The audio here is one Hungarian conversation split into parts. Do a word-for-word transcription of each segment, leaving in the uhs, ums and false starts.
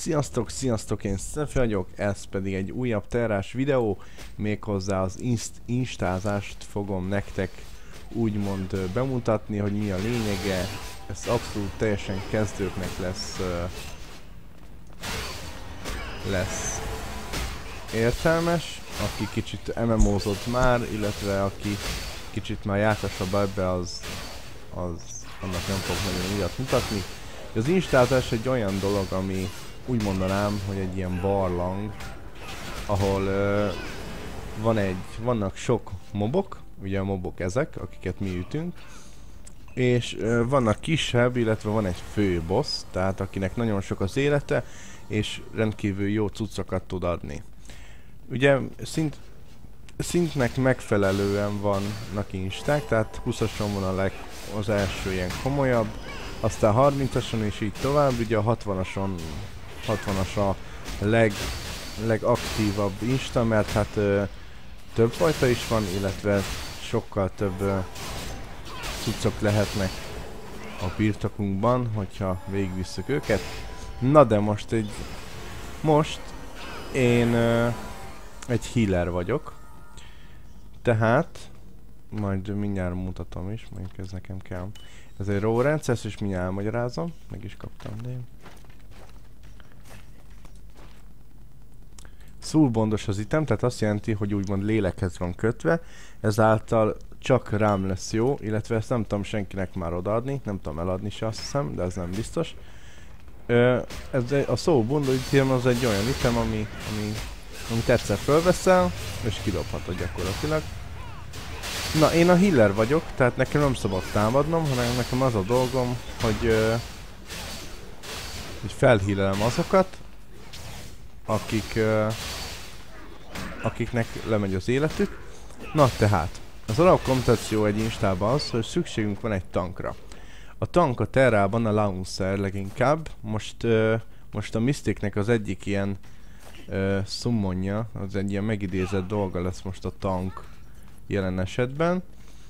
Sziasztok, sziasztok, én Szefi vagyok, ez pedig egy újabb terrás videó, méghozzá az inst instázást fogom nektek úgymond bemutatni, hogy mi a lényege. Ez abszolút teljesen kezdőknek lesz, uh, lesz értelmes, aki kicsit em em ó-zott már, illetve aki kicsit már jártasabb ebbe, az, az annak nem fog nagyon újat mutatni. Az instázás egy olyan dolog, ami úgy mondanám, hogy egy ilyen barlang, ahol uh, van egy, vannak sok mobok, ugye a mobok ezek, akiket mi ütünk, és uh, vannak kisebb, illetve van egy fő boss, tehát akinek nagyon sok az élete, és rendkívül jó cuccokat tud adni. Ugye szint, szintnek megfelelően vannak insták, tehát húszason van a leg, az első ilyen komolyabb, aztán harmincason és így tovább, ugye a hatvason hatvanas a leg, legaktívabb insta, mert hát ö, több fajta is van, illetve sokkal több ö, cuccok lehetnek a birtokunkban, hogyha végigvisszük őket. Na de most egy... Most én ö, egy healer vagyok, tehát majd mindjárt mutatom is, mondjuk ez nekem kell. Ez egy raw rendszer, és mindjárt elmagyarázom, meg is kaptam, de én... Soulbondos az item, tehát azt jelenti, hogy úgymond lélekhez van kötve, ezáltal csak rám lesz jó, illetve ezt nem tudom senkinek már odaadni, nem tudom eladni se, azt hiszem, de ez nem biztos. Ö, ez a Soulbondos item az egy olyan item, ami, ami, amit egyszer fölveszel, és kidobhatod gyakorlatilag. Na, én a healer vagyok, tehát nekem nem szabad támadnom, hanem nekem az a dolgom, hogy, ö, hogy felhealelem azokat, akik, uh, akiknek lemegy az életük. Na tehát, az alapkoncepció egy instában az, hogy szükségünk van egy tankra. A tank a terrában a Launcher leginkább. Most, uh, most a Mysticnek az egyik ilyen uh, summonja, az egy ilyen megidézett dolga lesz most a tank jelen esetben.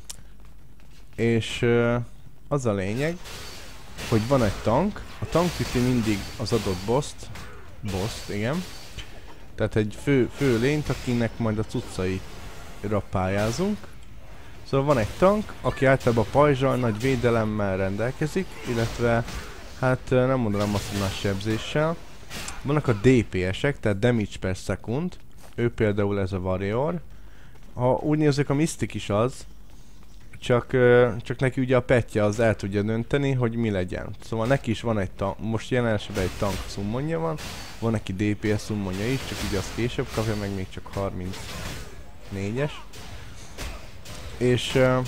És uh, az a lényeg, hogy van egy tank, a tank üti mindig az adott bosst, Bosst, igen. Tehát egy fő, fő lényt, akinek majd a cuccaira pályázunk. Szóval van egy tank, aki általában pajzsal, nagy védelemmel rendelkezik, illetve hát nem mondanám azt, hogy nagy sebzéssel. Vannak a dé pé esek, tehát damage per second. Ő például ez a warrior. Ha úgy nézzük, a Mystic is az, csak, csak neki ugye a petje az el tudja dönteni, hogy mi legyen. Szóval neki is van egy tank, most jelen esetben egy tank summonja van, van neki dé pé es summonja is, csak ugye azt később kapja, meg még csak harmincnégyes. És uh,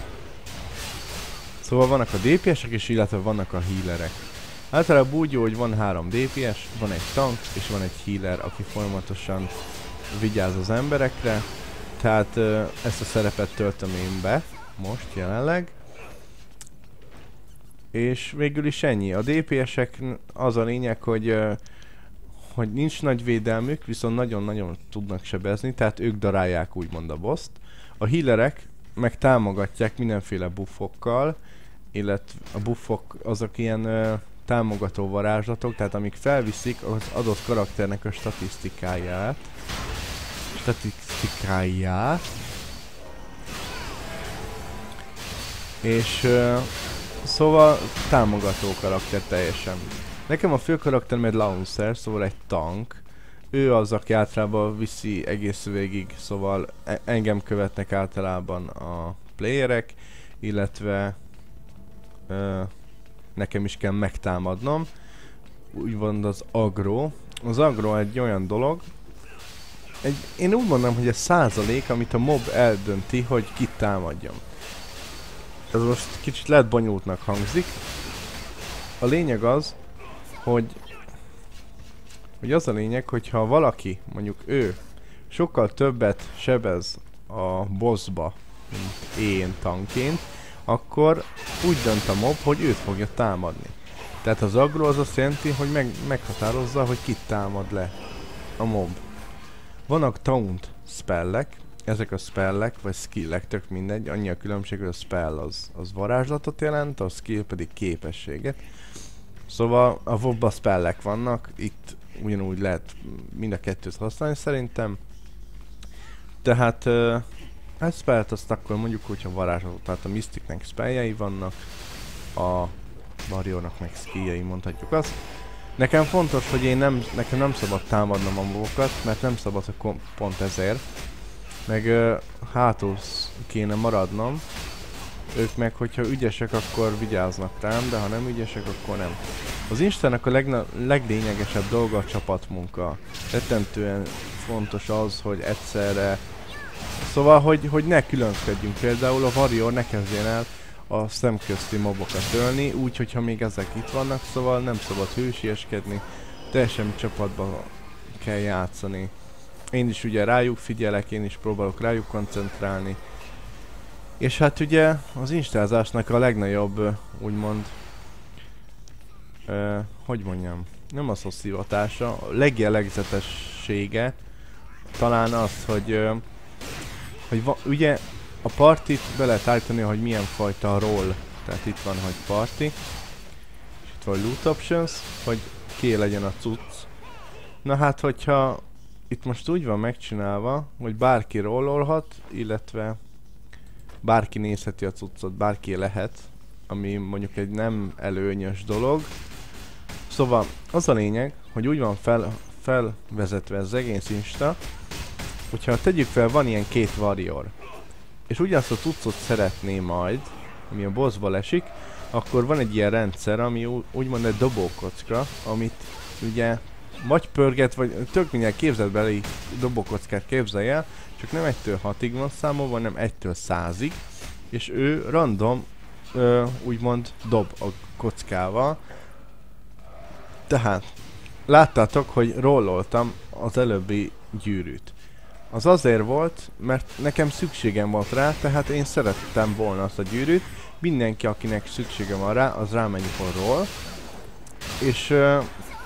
szóval vannak a dé pé esek is, illetve vannak a healerek. Általában úgy jó, hogy van három dé pé es, van egy tank és van egy healer, aki folyamatosan vigyáz az emberekre. Tehát uh, ezt a szerepet töltöm én be most jelenleg. És végül is ennyi. A dé pé esek az a lényeg, hogy, uh, hogy nincs nagy védelmük, viszont nagyon-nagyon tudnak sebezni, tehát ők darálják úgymond a bosst. A healerek meg támogatják mindenféle buffokkal, illetve a buffok azok ilyen uh, támogató varázslatok, tehát amik felviszik az adott karakternek a statisztikáját. statisztikáját. És uh, szóval támogató karakter teljesen. Nekem a fő karakterem egy Launcher, szóval egy tank. Ő az, aki általában viszi egész végig, szóval e engem követnek általában a playerek, illetve uh, nekem is kell megtámadnom. Úgy van az aggro. Az aggro egy olyan dolog, egy, én úgy mondom, hogy ez százalék, amit a mob eldönti, hogy kit támadjon. Ez most kicsit lehet bonyolultnak hangzik. A lényeg az, hogy, hogy az a lényeg, hogyha valaki, mondjuk ő, sokkal többet sebez a bossba, mint én tankként, akkor úgy dönt a mob, hogy őt fogja támadni. Tehát az aggro az azt jelenti, hogy meg, meghatározza, hogy kit támad le a mob. Vannak taunt spellek, ezek a spellek, vagy skillek, tök mindegy, annyi a különbség, hogy a spell az, az varázslatot jelent, a skill pedig képességet. Szóval a WoW-ba spellek vannak, itt ugyanúgy lehet mind a kettőt használni szerintem. Tehát uh, hát spellt azt akkor mondjuk, hogyha varázslatot, tehát a Mysticnek spelljei vannak, a Warriornak meg skilljei, mondhatjuk azt. Nekem fontos, hogy én nem, nekem nem szabad támadnom a mobokat, mert nem szabad, hogy pont ezért. Meg uh, hátul kéne maradnom. Ők meg, hogyha ügyesek, akkor vigyáznak rám, de ha nem ügyesek, akkor nem. Az Instának a leglényegesebb dolga a csapatmunka. Rettentően fontos az, hogy egyszerre... Szóval, hogy, hogy ne különbözkedjünk. Például a Warrior ne kezdjen el a szemközti mobokat ölni, úgy, hogyha még ezek itt vannak, szóval nem szabad hősieskedni, teljesen csapatban kell játszani. Én is ugye rájuk figyelek, én is próbálok rájuk koncentrálni. És hát ugye az instázásnak a legnagyobb, úgymond, uh, hogy mondjam, nem az hosszú hatása, a legjellegzetessége talán az, hogy, uh, hogy va, ugye a partit be lehet állítani, hogy milyen fajta roll. Tehát itt van, hogy party, és itt van loot options, hogy ki legyen a cucc. Na hát, hogyha itt most úgy van megcsinálva, hogy bárki rollolhat, illetve bárki nézheti a cuccot, bárki lehet, ami mondjuk egy nem előnyös dolog. Szóval az a lényeg, hogy úgy van fel, felvezetve az egész Insta, hogyha tegyük fel, van ilyen két warrior, és ugyanazt a cuccot szeretné majd, ami a bossból esik, akkor van egy ilyen rendszer, ami úgymond egy dobókocka, amit ugye vagy pörget, vagy tök mindjárt képzetbeli dobókockát képzelj el, csak nem egytől hatig van számolva, hanem egytől százig, és ő random ö, úgymond dob a kockával. Tehát láttátok, hogy rolloltam az előbbi gyűrűt. Az azért volt, mert nekem szükségem volt rá, tehát én szerettem volna azt a gyűrűt. Mindenki, akinek szüksége van rá, az rámegy a roll. És, ö,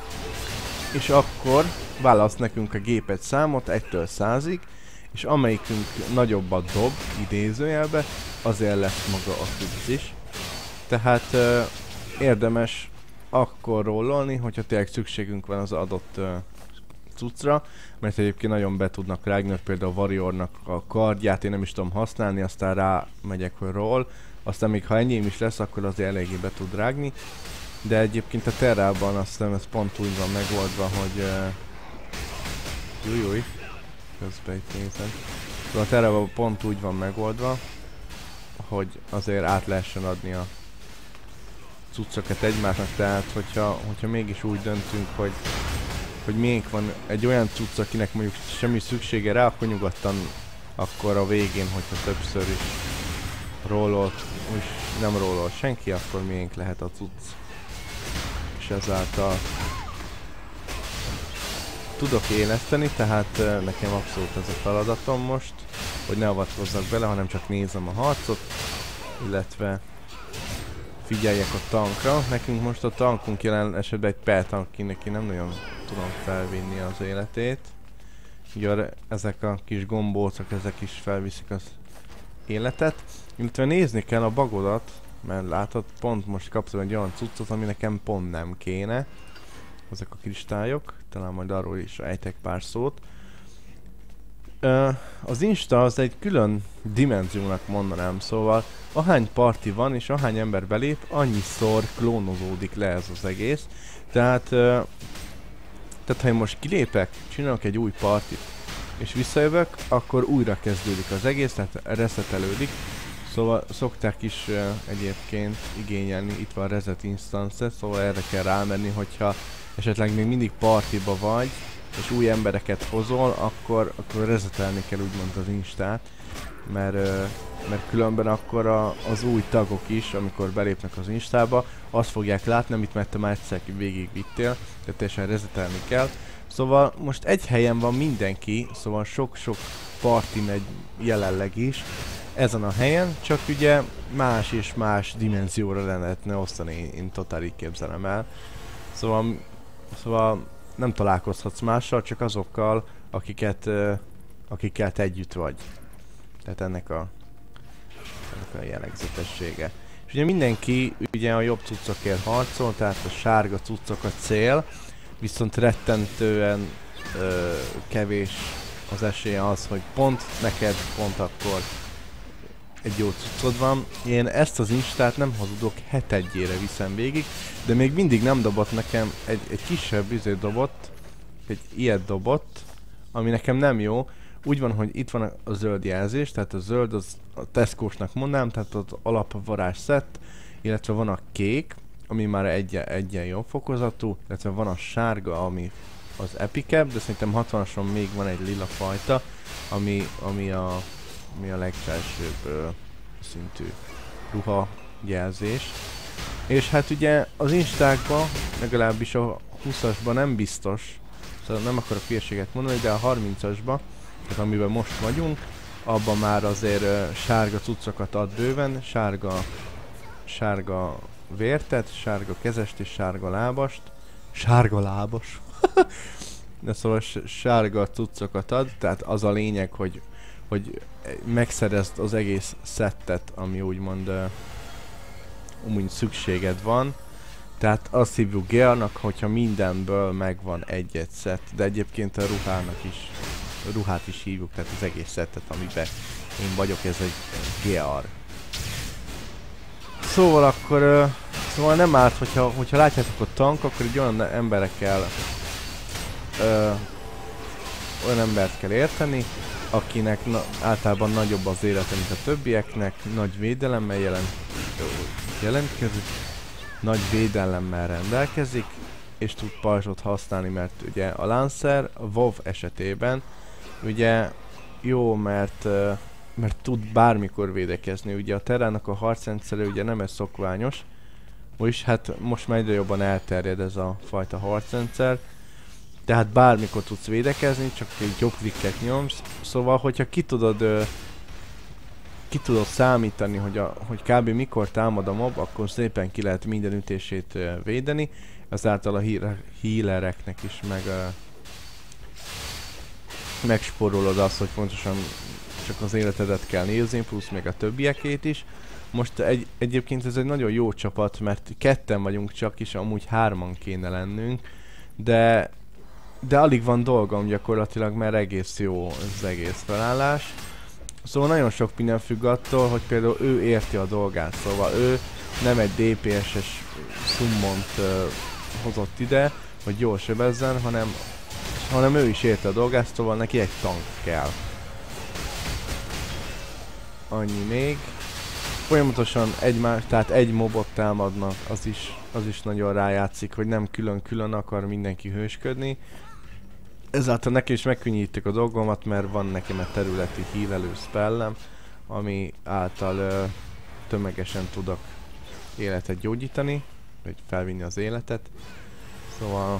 és akkor választ nekünk a gép egy számot egytől százig, és amelyikünk nagyobbat dob, idézőjelbe, azért lesz maga a cucc is. Tehát uh, érdemes akkor rollolni, hogyha tényleg szükségünk van az adott uh, cuccra, mert egyébként nagyon be tudnak rágni, például a Warriornak a kardját én nem is tudom használni, aztán rá megyek, hogy roll, aztán még ha enyém is lesz, akkor azért eléggé be tud rágni. De egyébként a Terrában azt hiszem ez pont úgy van megoldva, hogy... Uh, jújjúj. Közben itt nézem. A Terrában pont úgy van megoldva, hogy azért át lehessen adni a cuccokat egymásnak, tehát hogyha, hogyha mégis úgy döntünk, hogy, hogy miénk van egy olyan cucc, akinek mondjuk semmi szüksége rá, akkor nyugodtan akkor a végén, hogyha többször is rollol, és nem rollol senki, akkor miénk lehet a cucc. És ezáltal tudok éleszteni, tehát uh, nekem abszolút ez a feladatom most, hogy ne avatkozzak bele, hanem csak nézem a harcot, illetve figyeljek a tankra. Nekünk most a tankunk jelen esetben egy per tank, ki neki nem nagyon tudom felvinni az életét. Ugye ezek a kis gombócok, ezek is felviszik az életet. Illetve nézni kell a bagodat, mert látod, pont most kaptam egy olyan cuccot, ami nekem pont nem kéne. Ezek a kristályok, talán majd arról is ejtek pár szót. Uh, az Insta az egy külön dimenziónak mondanám, szóval ahány parti van és ahány ember belép, annyiszor klónozódik le ez az egész. Tehát, uh, tehát ha én most kilépek, csinálok egy új partit és visszajövök, akkor újra kezdődik az egész, tehát resetelődik. Szóval szokták is uh, egyébként igényelni, itt van reset instance, szóval erre kell rámenni, hogyha esetleg még mindig partiba vagy, és új embereket hozol, akkor, akkor resetelni kell úgymond az Instát, mert, uh, mert különben akkor a, az új tagok is, amikor belépnek az Instába, azt fogják látni, amit mert te már egyszer végigvittél, tehát teljesen resetelni kell. Szóval most egy helyen van mindenki, szóval sok-sok parti megy jelenleg is ezen a helyen, csak ugye más és más dimenzióra lehetne osztani, én, én totál így képzelem el. Szóval, szóval nem találkozhatsz mással, csak azokkal, akiket, uh, akiket együtt vagy. Tehát ennek a, ennek a jellegzetessége. És ugye mindenki ugye a jobb cuccokért harcol, tehát a sárga cuccok a cél, viszont rettentően ö, kevés az esélye az, hogy pont neked, pont akkor egy jó cuccod van. Én ezt az instát nem hazudok, hetedjére viszem végig, de még mindig nem dobott nekem egy, egy kisebb izét dobott, egy ilyet dobott, ami nekem nem jó. Úgy van, hogy itt van a zöld jelzés, tehát a zöld az a Tesco-snak mondám, tehát az alapvarázs szett, illetve van a kék, ami már egyen, egyen jobb fokozatú, illetve van a sárga, ami az epikebb, de szerintem hatvanas-on még van egy lila fajta, ami, ami, a, ami a legfelsőbb ö, szintű ruha jelzés. És hát ugye az instákban, legalábbis a húszasban nem biztos, szóval nem akarok hülyeséget mondani, de a harmincasban, tehát amiben most vagyunk, abban már azért uh, sárga cuccokat ad bőven, sárga, sárga vértet, sárga kezest és sárga lábast. Sárga lábas. De szóval sárga cuccokat ad, tehát az a lényeg, hogy, hogy megszerezd az egész szettet, ami úgymond uh, úgy szükséged van. Tehát azt hívjuk gearnak, hogyha mindenből megvan egy-egy szett, de egyébként a ruhának is, a ruhát is hívjuk, tehát az egész szettet, amiben én vagyok, ez egy gear. Szóval akkor, uh, szóval nem árt, hogyha, hogyha látjátok a tank, akkor egy olyan emberekkel, uh, olyan embert kell érteni, akinek na, általában nagyobb az élete, mint a többieknek, nagy védelemmel jelent, jelentkezik, nagy védelemmel rendelkezik, és tud pajzsot használni, mert ugye a Lancer a WoW esetében ugye jó, mert, uh, mert tud bármikor védekezni. Ugye a Terrának a harcrendszere ugye nem ez szokványos, és hát most már egyre jobban elterjed ez a fajta harcrendszer, tehát bármikor tudsz védekezni, csak egy jobb klikket nyomsz, szóval hogyha ki tudod uh, ki tudod számítani, hogy, a, hogy kb. Mikor támad a mob, akkor szépen ki lehet minden ütését uh, védeni, ezáltal a healereknek is meg, uh, megspórolod azt, hogy pontosan csak az életedet kell nézni, plusz még a többiekét is. Most egy, egyébként ez egy nagyon jó csapat, mert ketten vagyunk csak, és amúgy hárman kéne lennünk, de, de alig van dolgom gyakorlatilag, mert egész jó az egész felállás. Szóval nagyon sok minden függ attól, hogy például ő érti a dolgát, szóval ő nem egy dé pé es-es summont uh, hozott ide, hogy jól sebezzen, hanem, hanem ő is érti a dolgát, szóval neki egy tank kell. Annyi még. Folyamatosan egymás, tehát egy mobot támadnak, az is, az is nagyon rájátszik, hogy nem külön-külön akar mindenki hősködni. Ezáltal neki is megkönnyítik a dolgomat, mert van nekem egy területi healelő spellem, ami által ö, tömegesen tudok életet gyógyítani, vagy felvinni az életet. Szóval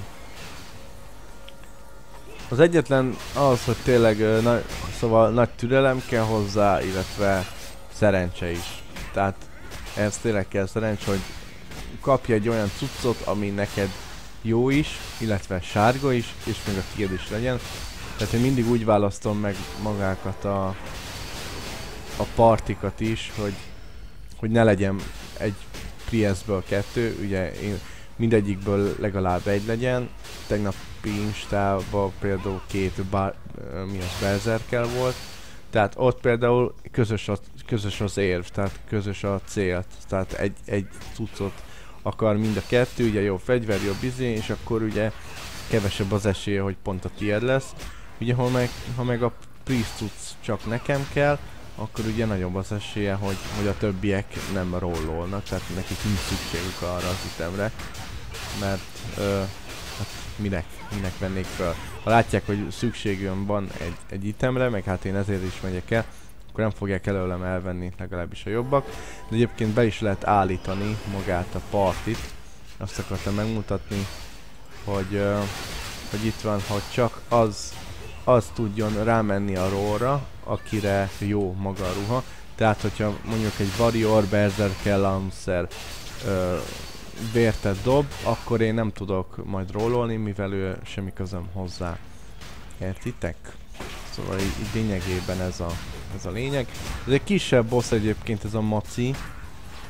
az egyetlen az, hogy tényleg ö, na, szóval nagy türelem kell hozzá, illetve szerencse is. Tehát ez tényleg kell szerencse, hogy kapj egy olyan cuccot, ami neked jó is, illetve sárga is, és még a tiéd is legyen. Tehát én mindig úgy választom meg magákat a, a partikat is, hogy, hogy ne legyen egy Priestből kettő, ugye én mindegyikből legalább egy legyen. Tegnapi Instában például két bar, mi az, berserker volt, tehát ott például közös, a, közös az érv, tehát közös a cél, tehát egy, egy cuccot akar mind a kettő, ugye jó fegyver, jobb izé, és akkor ugye kevesebb az esélye, hogy pont a tiéd lesz. Ugye ha meg, ha meg a priest cucc csak nekem kell, akkor ugye nagyobb az esélye, hogy, hogy a többiek nem rollolnak, tehát nekik nincs szükségük arra az itemre, mert ö, hát minek, minek vennék fel. Ha látják, hogy szükségünk van egy, egy itemre, meg hát én ezért is megyek el, akkor nem fogják előlem elvenni, legalábbis a jobbak. De egyébként be is lehet állítani magát a partit. Azt akartam megmutatni, hogy, uh, hogy itt van, hogy csak az, az tudjon rámenni a rollra, akire jó maga a ruha. Tehát, hogyha mondjuk egy warrior, berserker, lancer uh, vértet dob, akkor én nem tudok majd rollolni, mivel ő semmi közöm hozzá. Értitek? Szóval így, így lényegében ez a, ez a lényeg. Ez egy kisebb boss egyébként, ez a Maci.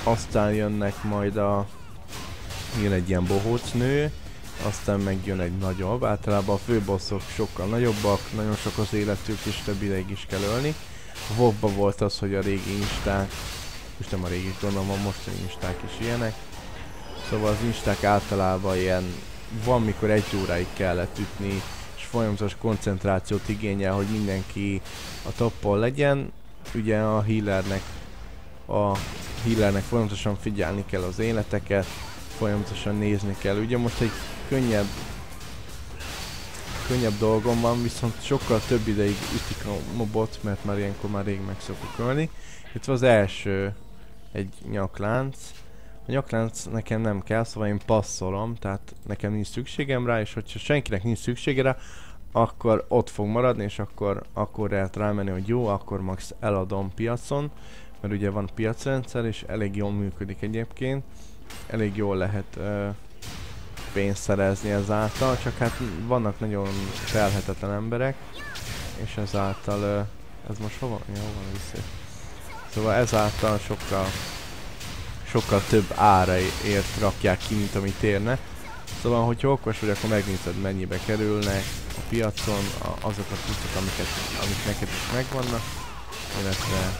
aztán jönnek majd a... jön egy ilyen bohóc nő, aztán megjön egy nagyobb, általában a főbosszok sokkal nagyobbak, nagyon sok az életük és több ideig is kell ölni. A WoW-ban volt az, hogy a régi insták, most nem a régi, gondolom a mostani insták is ilyenek. Szóval az insták általában ilyen, van mikor egy óráig kellett ütni, és folyamatos koncentrációt igényel, hogy mindenki a toppon legyen. Ugye a healernek, a healernek folyamatosan figyelni kell az életeket, folyamatosan nézni kell. Ugye most egy könnyebb, könnyebb dolgom van, viszont sokkal több ideig ütik a mobot, mert már ilyenkor már rég meg szokok ölni. Itt az első egy nyaklánc. A nyaklánc nekem nem kell, szóval én passzolom, tehát nekem nincs szükségem rá, és hogyha senkinek nincs szüksége rá, akkor ott fog maradni, és akkor, akkor lehet rámenni, hogy jó, akkor max eladom piacon, mert ugye van piacrendszer, és elég jól működik egyébként. Elég jól lehet uh, pénzt szerezni ezáltal, csak hát vannak nagyon felhetetlen emberek, és ezáltal, uh, ez most hova? Ja, hova vissza. Szóval ezáltal sokkal, sokkal több áraért rakják ki, mint amit érne. Szóval, hogyha okos vagy, akkor megnézed, mennyibe kerülnek a piacon a, azok a cuccok, amiket, amik neked is megvannak, illetve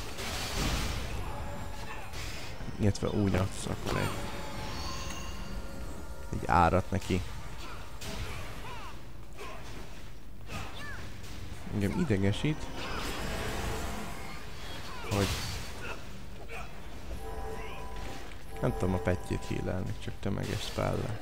illetve úgy adsz akkor egy, egy árat neki. Engem idegesít, hogy nem tudom a petjét healelni, csak tömeges spell-le.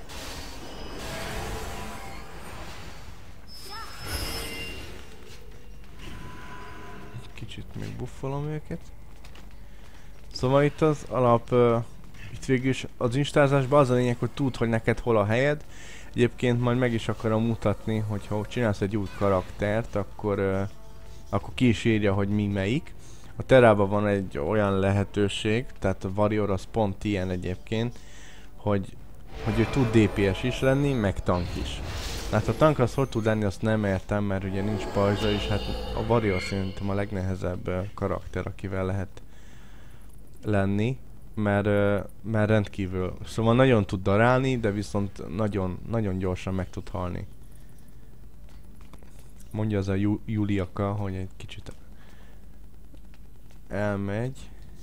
Kicsit még buffolom őket. Szóval itt az alap, uh, itt végül is az instázásban az a lényeg, hogy tudd, hogy neked hol a helyed. Egyébként majd meg is akarom mutatni, hogy ha csinálsz egy új karaktert, akkor, uh, akkor ki is írja, hogy mi melyik. A Terrában van egy olyan lehetőség, tehát a Warrior az pont ilyen egyébként, hogy, hogy ő tud dé pé es is lenni, meg tank is. Hát a tank az hogy tud lenni, azt nem értem, mert ugye nincs pajzsa, és hát a Warrior szerintem a legnehezebb uh, karakter, akivel lehet lenni, mert, uh, mert rendkívül, szóval nagyon tud darálni, de viszont nagyon, nagyon gyorsan meg tud halni. Mondja az a Ju Juliaka, hogy egy kicsit elmegy.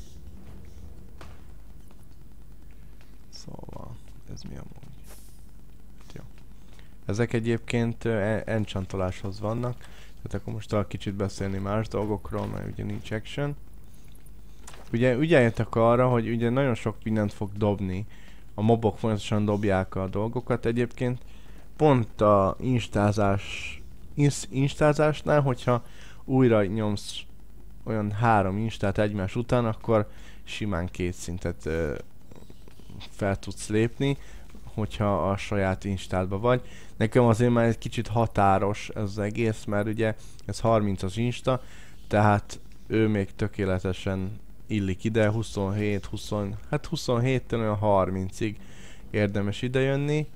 Szóval, ez mi amúgy? Jó. Ezek egyébként uh, enchantoláshoz vannak, tehát akkor most talán kicsit beszélni más dolgokról, mert ugye nincs action. Ugye ügyeljetek arra, hogy ugye nagyon sok mindent fog dobni. A mobok fontosan dobják a dolgokat. Egyébként pont a instázás, inst, instázásnál, hogyha újra nyomsz olyan három instát egymás után, akkor simán két szintet ö, fel tudsz lépni, hogyha a saját instádba vagy. Nekem azért már egy kicsit határos ez az egész, mert ugye ez harmincas insta, tehát ő még tökéletesen illik ide, huszonhét, húsz, hát huszonhéttől olyan harmincig érdemes idejönni,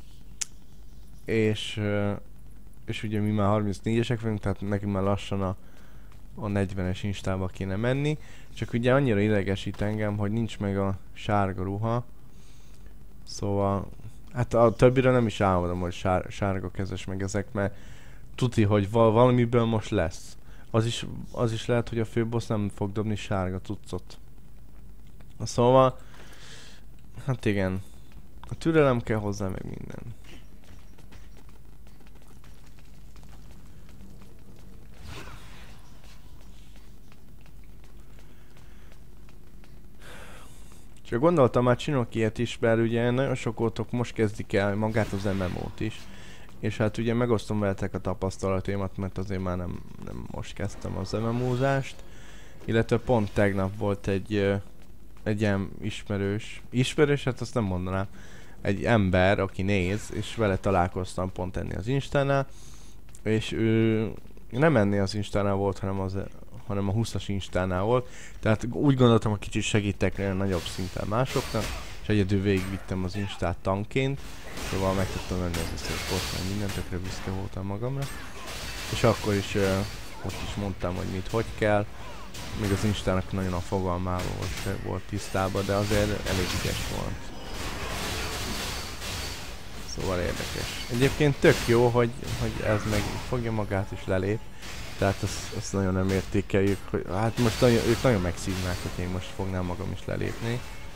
és, és ugye mi már harmincnégyesek vagyunk, tehát nekünk már lassan a, a negyvenes instába kéne menni, csak ugye annyira idegesít engem, hogy nincs meg a sárga ruha, szóval hát a többire nem is álmodom, hogy sár, sárga kezes meg ezek, mert tuti, hogy val valamiből most lesz. Az is, az is lehet, hogy a főbossz nem fog dobni sárga cuccot. Szóval, hát igen, a türelem kell hozzá, meg minden. Csak gondoltam, már csinálok ilyet is, mert ugye nagyon sok ótok most kezdik el magát az em em ó-t is. És hát ugye megosztom veletek a tapasztalataimat, mert azért már nem, nem most kezdtem az em em ó-zást. Illetve pont tegnap volt egy, egy ilyen ismerős, ismerős, hát azt nem mondanám, egy ember, aki néz, és vele találkoztam pont ennél az Instánál. És ő nem ennél az Instánál volt, hanem, az, hanem a húszas Instánál volt. Tehát úgy gondoltam, hogy kicsit segítek olyan nagyobb szinten másoknak, és egyedül végigvittem az Instát tankként. Szóval meg tudtam venni az összes post, meg mindent, tökre büszke voltam magamra. És akkor is uh, ott is mondtam, hogy mit, hogy kell. még az Instának nagyon a fogalmával volt, volt tisztában, de azért elég ügyes volt. Szóval érdekes. Egyébként tök jó, hogy, hogy ez meg fogja magát és lelép. Tehát azt, azt nagyon nem értékeljük, hogy hát most nagyon, ők nagyon megszívnák, hogy én most fognám magam is lelépni.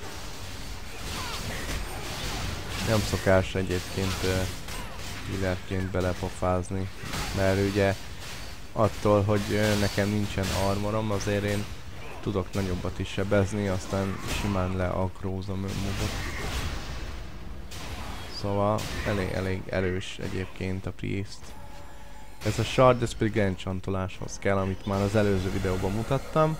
Nem szokás egyébként killerként belepofázni, mert ugye attól, hogy nekem nincsen armorom, azért én tudok nagyobbat is sebezni, aztán simán leagrózom mobot. Szóval elég, elég erős egyébként a Priest. Ez a shard, ez pedig enchantoláshoz kell, amit már az előző videóban mutattam.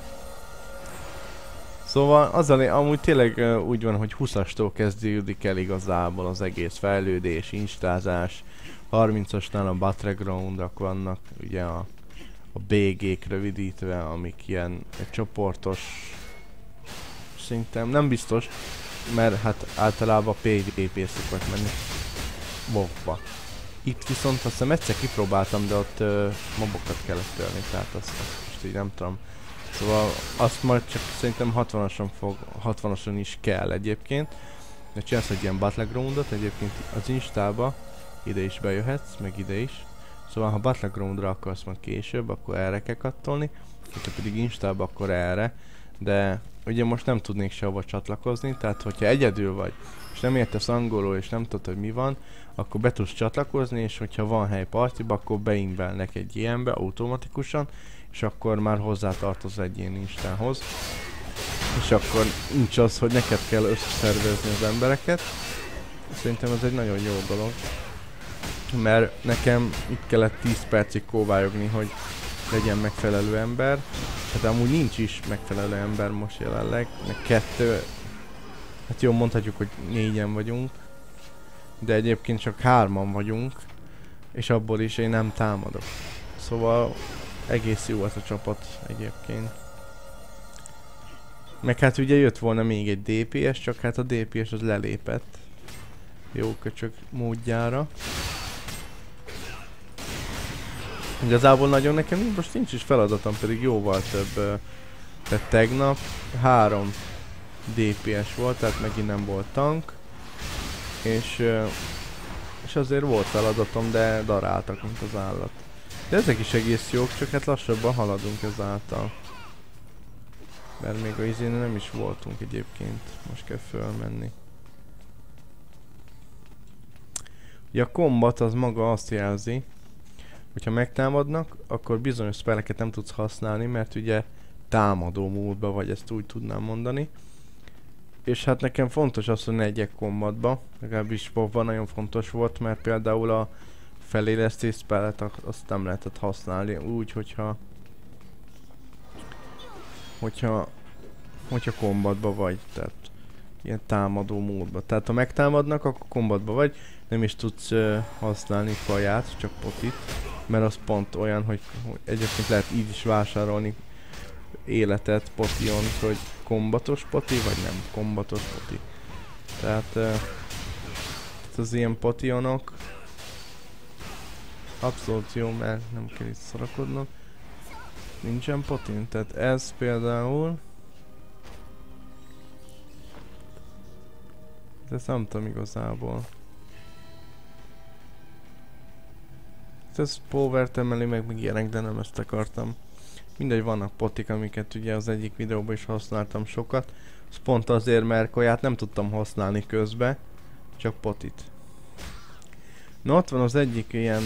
Szóval azzal amúgy tényleg uh, úgy van, hogy húszastól kezdődik el igazából az egész fejlődés, instázás. harmincasnál a battlegroundok vannak, ugye a, a bé gé-k rövidítve, amik ilyen egy csoportos, szerintem nem biztos, mert hát általában pé vé pé szokott menni WoW-ba. Itt viszont azt hiszem egyszer kipróbáltam, de ott uh, mobokat kellett törni, tehát azt, azt most így nem tudom. Szóval azt majd csak szerintem hatvanason fog, hatvanason is kell egyébként. De csinálsz egy ilyen battlegroundot, egyébként az Instába ide is bejöhetsz, meg ide is. Szóval ha battlegroundra akarsz majd később, akkor erre kell kattolni. Ha pedig Instába, akkor erre. De ugye most nem tudnék sehova csatlakozni, tehát hogyha egyedül vagy, és nem értesz angolul, és nem tudod, hogy mi van, akkor be tudsz csatlakozni, és hogyha van hely partiba, akkor beingbelnek egy ilyenbe automatikusan, és akkor már hozzátartoz egy ilyen Instához. És akkor nincs az, hogy neked kell összeszervezni az embereket. Szerintem ez egy nagyon jó dolog. Mert nekem itt kellett tíz percig kóvályogni, hogy legyen megfelelő ember. Hát amúgy nincs is megfelelő ember most jelenleg. Meg kettő... Hát jó, mondhatjuk, hogy négyen vagyunk. De egyébként csak hárman vagyunk. És abból is én nem támadok. Szóval egész jó ez a csapat egyébként. Meg hát ugye jött volna még egy dé pé es, csak hát a dé pé es az lelépett. Jó köcsög módjára. Igazából nagyon nekem most nincs is feladatom, pedig jóval több. Tehát tegnap három dé pé es volt, tehát megint nem volt tank. És, és azért volt feladatom, de daráltak, mint az állat. De ezek is egész jók, csak hát lassabban haladunk ezáltal. Mert még a izén nem is voltunk egyébként, most kell fölmenni. Ugye a combat az maga azt jelzi, hogyha megtámadnak, akkor bizonyos spelleket nem tudsz használni, mert ugye támadó módba vagy, ezt úgy tudnám mondani. És hát nekem fontos az, hogy ne egyek combatba, legalábbis WoW-ban nagyon fontos volt, mert például a felélesztés spellet azt nem lehetett használni úgy, hogyha hogyha hogyha combatba vagy, tehát ilyen támadó módba. Tehát ha megtámadnak, akkor combatba vagy, nem is tudsz uh, használni kaját, csak potit, mert az pont olyan, hogy, hogy egyébként lehet így is vásárolni életet, potiont, hogy kombatos poti, vagy nem kombatos poti. Tehát uh, az ilyen potionok abszolút jó, mert nem kell itt szarakodnom. Nincsen potin, tehát ez például... Ezt nem tudom igazából. Ez powert emeli meg, meg ilyenek, de nem ezt akartam. Mindegy, vannak potik, amiket ugye az egyik videóban is használtam sokat. Ez pont azért, mert kaját nem tudtam használni közbe, csak potit. Na ott van az egyik ilyen...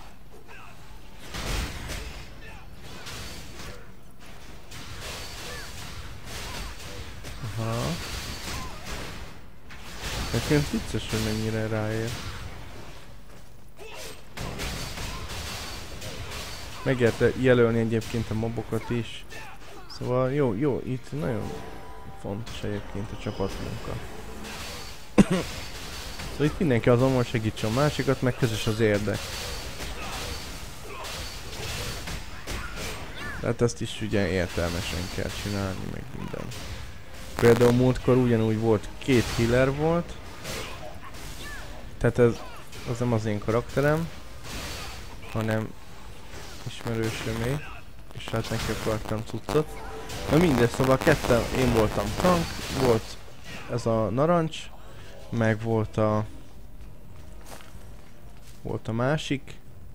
Aha. Nekem vicces, hogy mennyire ráér. Megérte jelölni egyébként a mobokat is. Szóval jó, jó, itt nagyon fontos egyébként a csapatmunka. Szóval itt mindenki azon van, segítsen a másikat, meg közös az érdek. Tehát ezt is ugye értelmesen kell csinálni, meg minden. Például múltkor ugyanúgy volt, két healer volt. Tehát ez az nem az én karakterem, hanem ismerősömé, és hát neki akartam cuccot. Na mindegy, szóval ketten én voltam tank, volt ez a narancs, meg volt a... Volt a másik.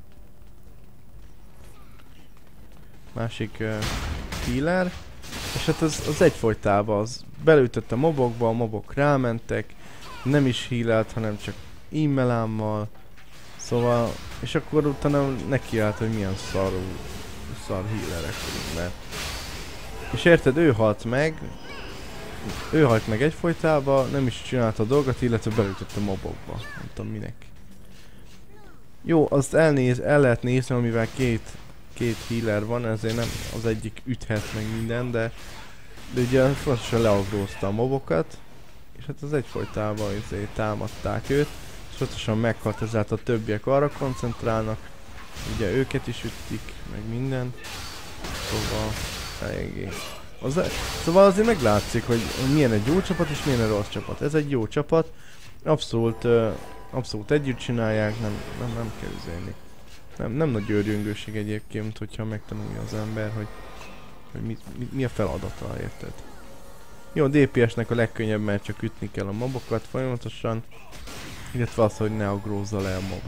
Másik uh, healer. És hát az, az egyfolytában az belütött a mobokba, a mobok rámentek. Nem is healelt, hanem csak e-mailámmal. Szóval, és akkor utána nekiállt, hogy milyen szarú, szar healerek vagyunk, mert... És érted, ő halt meg, ő halt meg egyfolytában, nem is csinálta a dolgot, illetve belütött a mobokba, nem tudom minek. Jó, azt elnéz, el lehet nézni, amivel két, két healer van, ezért nem az egyik üthet meg minden, de, de ugye fontosan leagrózta a mobokat, és hát az egyfolytában azért támadták őt, és fontosan meghalt, ezáltal a többiek arra koncentrálnak, ugye őket is ütik, meg minden, szóval eléggé. Az, szóval azért meglátszik, hogy milyen egy jó csapat és milyen egy rossz csapat. Ez egy jó csapat, abszolút, uh, abszolút együtt csinálják, nem, nem, nem kell üzélni. Nem, nem nagy őrjöngőség egyébként, hogyha megtanulja az ember, hogy, hogy mi, mi, mi a feladata, érted? Jó, a dé pé es-nek a legkönnyebb, mert csak ütni kell a mobokat folyamatosan, illetve az, hogy ne agrózza le a mob.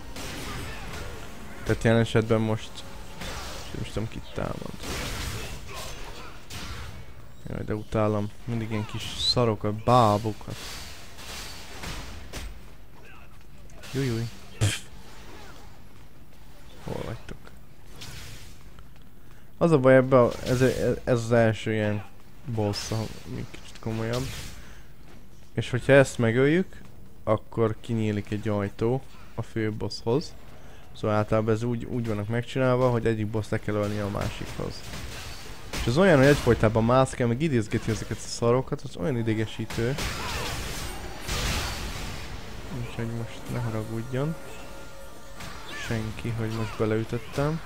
Tehát jelen esetben most, nem tudom, kit támad. Jaj, de utálom mindig ilyen kis szarokat, bábokat. Jújjúj. Hol vagytok? Az a baj ebben, ez, ez az első ilyen boss, még kicsit komolyabb. És hogyha ezt megöljük, akkor kinyílik egy ajtó a fő bosshoz. Szóval általában ez úgy, úgy vannak megcsinálva, hogy egyik boss le kell ölni a másikhoz. És az olyan, hogy egyfolytában mászkál, meg idézgeti ezeket a szarokat, az olyan idegesítő. Úgyhogy most ne haragudjon senki, hogy most beleütöttem.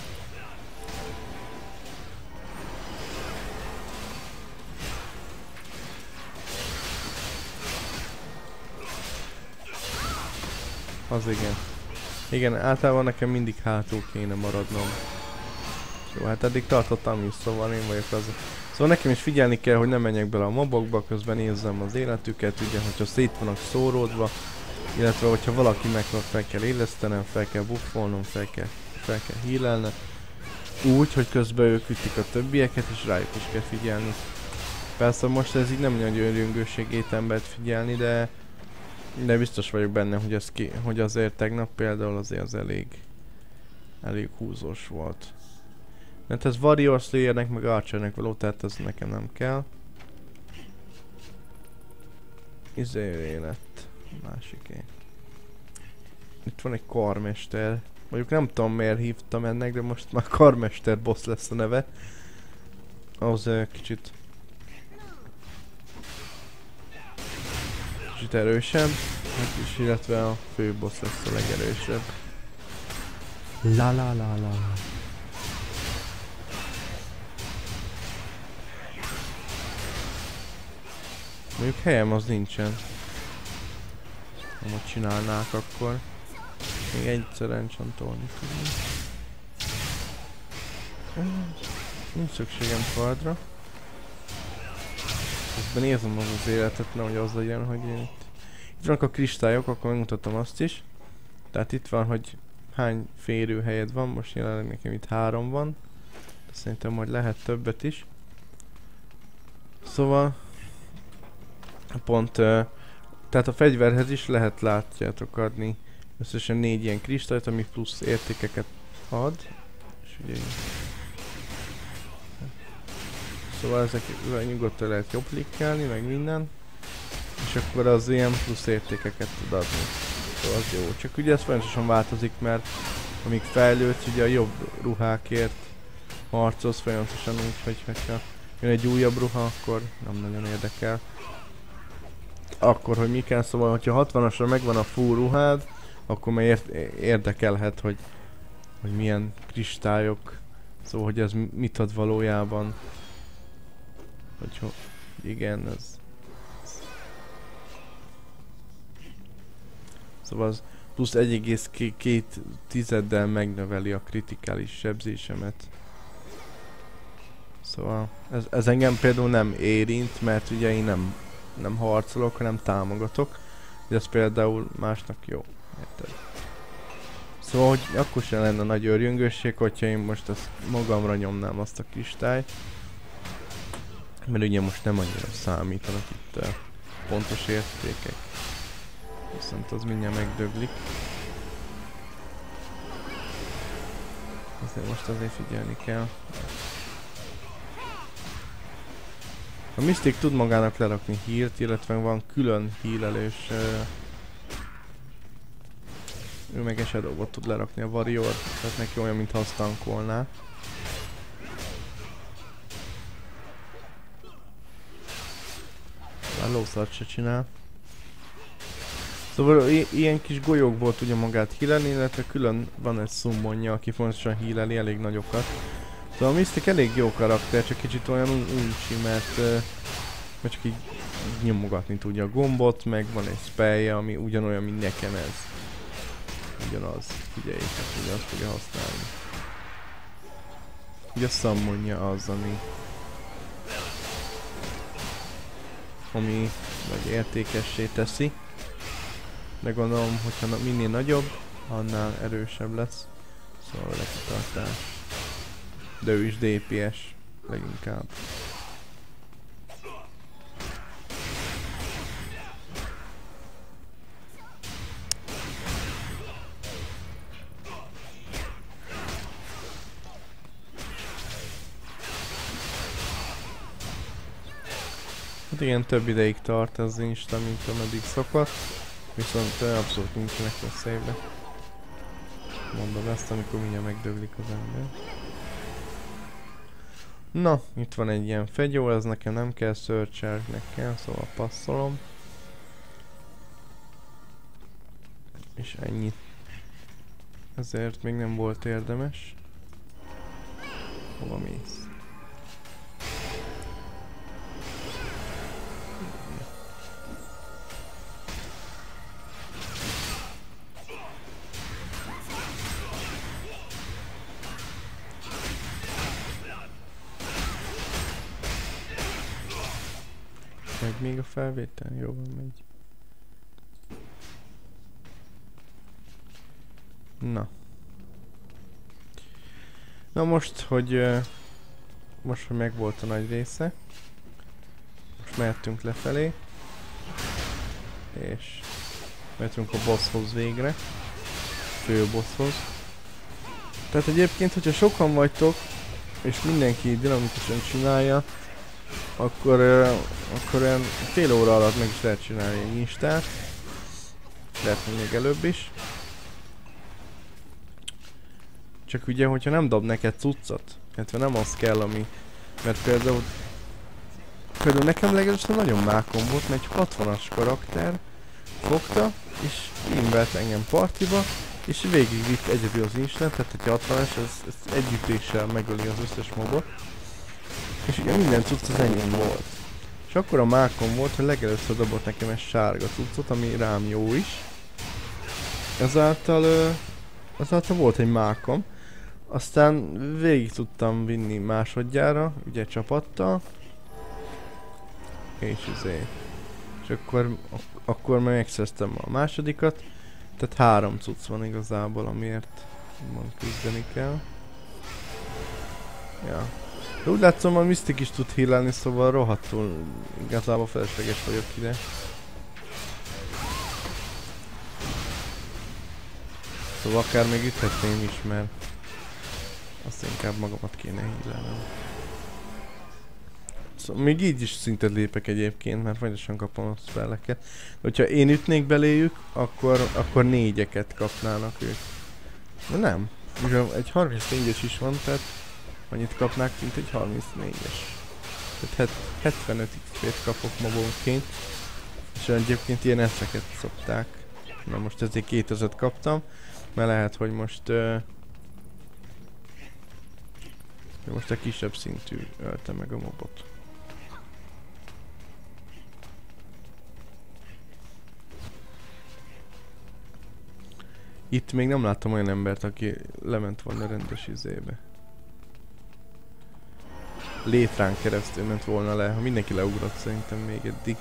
Az igen. Igen, általában nekem mindig hátul kéne maradnom. Jó, hát eddig tartottam is, szóval én vagyok az. Szóval nekem is figyelni kell, hogy ne menjek bele a mobokba, közben nézzem az életüket, ugye, hogyha szét vannak szóródva, illetve hogyha valaki meghal, fel kell élesztenem, fel kell buffolnom, fel kell, fel kell healelnem. Úgy, hogy közben ők ütik a többieket, és rájuk is kell figyelni. Persze most ez így nem nagy öngyöngőség étembert figyelni, de de biztos vagyok benne, hogy, ez ki, hogy azért tegnap például azért az elég elég húzós volt. Mert ez Warrior Slayernek meg Archernek való, tehát ez nekem nem kell. Izé lett. Másiké. Itt van egy karmester. Mondjuk nem tudom miért hívtam ennek, de most már karmester boss lesz a neve. Ahhoz uh, kicsit... Kicsit erősebb. És illetve a fő boss lesz a legerősebb. La la la la. Mondjuk helyem az nincsen. Ha most csinálnák, akkor még egyszerűen csantolni tudni. Nincs szükségem kardra. Közben nézem az az életet, nehogy az legyen, hogy én itt... Itt vannak a kristályok, akkor megmutatom azt is. Tehát itt van, hogy hány férőhelyed van, most jelenleg nekem itt három van. De szerintem majd lehet többet is. Szóval... Pont... Uh, tehát a fegyverhez is lehet, látjátok, adni összesen négy ilyen kristályt, ami plusz értékeket ad. És ugye... Szóval ezek nyugodtan lehet jobb klikkelni, meg minden. És akkor az ilyen plusz értékeket tud adni. Szóval az jó. Csak ugye ez folyamatosan változik, mert amíg fejlődsz, ugye a jobb ruhákért harcolsz folyamatosan, úgyhogy ha jön egy újabb ruha, akkor nem nagyon érdekel. Akkor, hogy mi kell, szóval, hogyha hatvanasra megvan a full ruhád, akkor már ért érdekelhet, hogy, hogy milyen kristályok, szóval, hogy ez mit ad valójában. Hogy ho igen, ez... Szóval az plusz egy egész két tizeddel megnöveli a kritikális sebzésemet. Szóval ez, ez engem például nem érint, mert ugye én nem, nem harcolok, hanem támogatok. De ez például másnak jó. Érted? Szóval, hogy akkor sem lenne nagy örjöngőség, hogyha én most azt magamra nyomnám azt a kristályt. Mert ugye most nem annyira számítanak itt uh, pontos értékek. Viszont az mindjárt megdöglik. Azért most azért figyelni kell. A Mystic tud magának lerakni healt, illetve van külön healelős. Uh, ő meg egy Shadowbot tud lerakni a Warrior, tehát neki olyan, mintha azt tankolná. Már lószart se csinál. Szóval ilyen kis golyókból tudja magát healelni, illetve külön van egy summonja, aki fontosan healeli elég nagyokat. Szóval a Mystic elég jó karakter, csak kicsit olyan uncsi, mert, uh, mert csak így nyomogatni tudja a gombot, meg van egy spellje, ami ugyanolyan, mint nekem ez. Ugyanaz, figyeljétek, hogy azt fogja használni. Ugye a summonja az, ami... ami vagy értékessé teszi. De gondolom, hogyha minél nagyobb, annál erősebb lesz. Szóval lekitartás. De ő is dé pé es leginkább. Hát igen, több ideig tart ez insta, mint ameddig szokott. Viszont abszolút nincsenek a szévbe. Mondom ezt, amikor mindjárt megdöglik az ember. Na, itt van egy ilyen fegyó, ez nekem nem kell, search-nek kell, szóval passzolom. És ennyi. Ezért még nem volt érdemes. Hova mész? Megy még a felvétel? Jó van, megy. Na. Na most, hogy... Uh, most, hogy megvolt a nagy része. Most mehetünk lefelé. És... mehetünk a bosshoz végre. Fő bosshoz. Tehát egyébként, hogyha sokan vagytok, és mindenki dinamikusan csinálja, akkor, uh, akkor olyan fél óra alatt meg is lehet csinálni egy instát. Lehet, hogy még előbb is. Csak ugye, hogyha nem dob neked cuccot, illetve nem az kell, ami... Mert például... Például nekem legalábbis nagyon mákom volt, mert egy hatvanas karakter fogta, és invert engem partiba, és végigvitt egyedül az instant, tehát egy hatvanas, ez, ez együttéssel megöli az összes mobot. És ugye minden cucc az enyém volt. És akkor a mákom volt, hogy legelőször dobott nekem egy sárga cuccot, ami rám jó is. Ezáltal, ezáltal volt egy mákom. Aztán végig tudtam vinni másodjára, ugye csapattal. És izé. És akkor, ak akkor megszereztem a másodikat. Tehát három cucc van igazából, amiért mond küzdeni kell. Ja. De úgy látszom, a Mystic is tud healelni, szóval rohadtul igazából felesleges vagyok ide. Szóval akár még üthetném is, mert azt inkább magamat kéne healelnem. Szóval még így is szintet lépek egyébként, mert folyamatosan kapom a spelleket. De hogyha én ütnék beléjük, akkor, akkor négyeket kapnának ők. De nem. Ugye egy harmincnégyes is van, tehát annyit kapnák, mint egy harmincnégyes. Tehát hetvenöt iksz pét kapok mobonként. És egyébként ilyen eszeket szokták. Na most ezért kétezret kaptam. Mert lehet, hogy most... Uh, most a kisebb szintű ölte meg a mobot. Itt még nem láttam olyan embert, aki lement volna rendes izébe. létrán keresztül ment volna le, ha mindenki leugrott szerintem még eddig.